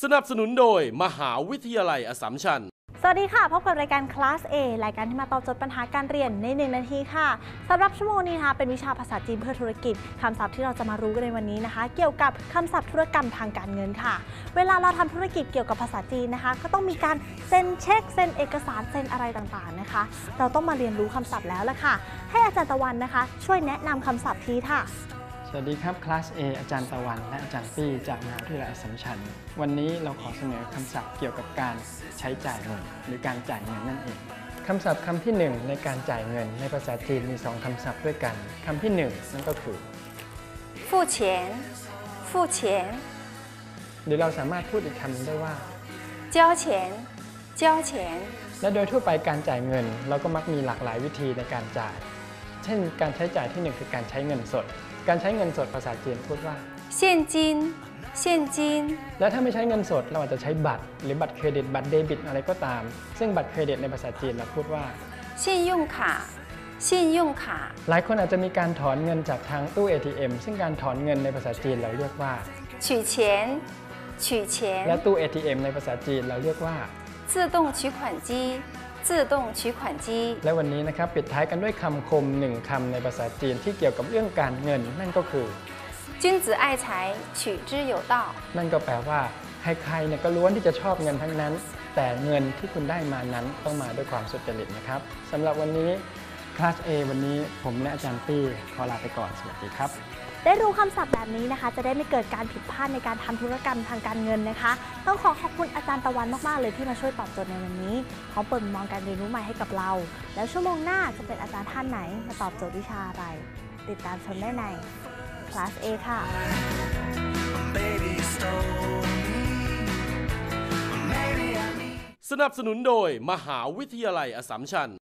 สนับสนุนโดยมหาวิทยาลัยอัสสัมชัญสวัสดีค่ะพบกับรายการ Class A รายการที่มาตอบโจทย์ปัญหาการเรียนใน1 นาทีค่ะสำหรับชั่วโมงนี้นะคะเป็นวิชาภาษาจีนเพื่อธุรกิจคำศัพท์ที่เราจะมารู้กันในวันนี้นะคะเกี่ยวกับคำศัพท์ธุรกรรมทางการเงินค่ะเวลาเราทำธุรกิจเกี่ยวกับภาษาจีนนะคะก็ต้องมีการเซ็นเช็คเซ็นเอกสารเซ็นอะไรต่างๆนะคะเราต้องมาเรียนรู้คำศัพท์แล้วละค่ะให้อาจารย์ตะวันนะคะช่วยแนะนำคำศัพท์ทีค่ะสวัสดีครับคลาส A อาจารย์ตะวันและอาจารย์ปี้จากมหาวิทยาลัยอัสสัมชัญวันนี้เราขอเสนอคำศัพท์เกี่ยวกับการใช้จ่ายเงินหรือการจ่ายเงินนั่นเองคำศัพท์คำที่1ในการจ่ายเงินในภาษาจีนมี2คำศัพท์ด้วยกันคำที่1นั่นก็คือ付钱付钱หรือเราสามารถพูดอีกคำหนึ่งได้ว่า交钱交钱และโดยทั่วไปการจ่ายเงินเราก็มักมีหลากหลายวิธีในการจ่ายเช่นการใช้จ่ายที่1คือการใช้เงินสดการใช้เงินสดภาษาจีนพูดว่า现金现金และถ้าไม่ใช้เงินสดเราอาจจะใช้บัตรหรือบัตรเครดิตบัตรเดบิตอะไรก็ตามซึ่งบัตรเครดิตในภาษาจีนเราพูดว่า信用卡信用卡หลายคนอาจจะมีการถอนเงินจากทางตู้ ATM ซึ่งการถอนเงินในภาษาจีนเราเรียกว่า取钱取钱และตู้ ATM ในภาษาจีนเราเรียกว่า自动取款机自动取款机และวันนี้นะครับปิดท้ายกันด้วยคำคม1คำในภาษาจีนที่เกี่ยวกับเรื่องการเงินนั่นก็คือ君子愛財取之有道นั่นก็แปลว่าใครๆเนี่ยก็ล้วนที่จะชอบเงินทั้งนั้นแต่เงินที่คุณได้มานั้นต้องมาด้วยความสุจริตนะครับสำหรับวันนี้คลาส A วันนี้ผมและอาจารย์ปี้ขอลาไปก่อนสวัสดีครับได้รู้คำศัพท์แบบนี้นะคะจะได้ไม่เกิดการผิดพลาดในการทำธุรกรรมทางการเงินนะคะต้องขอบคุณอาจารย์ตะวันมากๆเลยที่มาช่วยตอบโจทย์ในวันนี้พร้อมเปิดมุมมองการเรียนรู้ใหม่ให้กับเราแล้วชั่วโมงหน้าจะเป็นอาจารย์ท่านไหนมาตอบโจทย์วิชาอะไรติดตามชมได้ใน Class A ค่ะสนับสนุนโดยมหาวิทยาลัยอัสสัมชัญ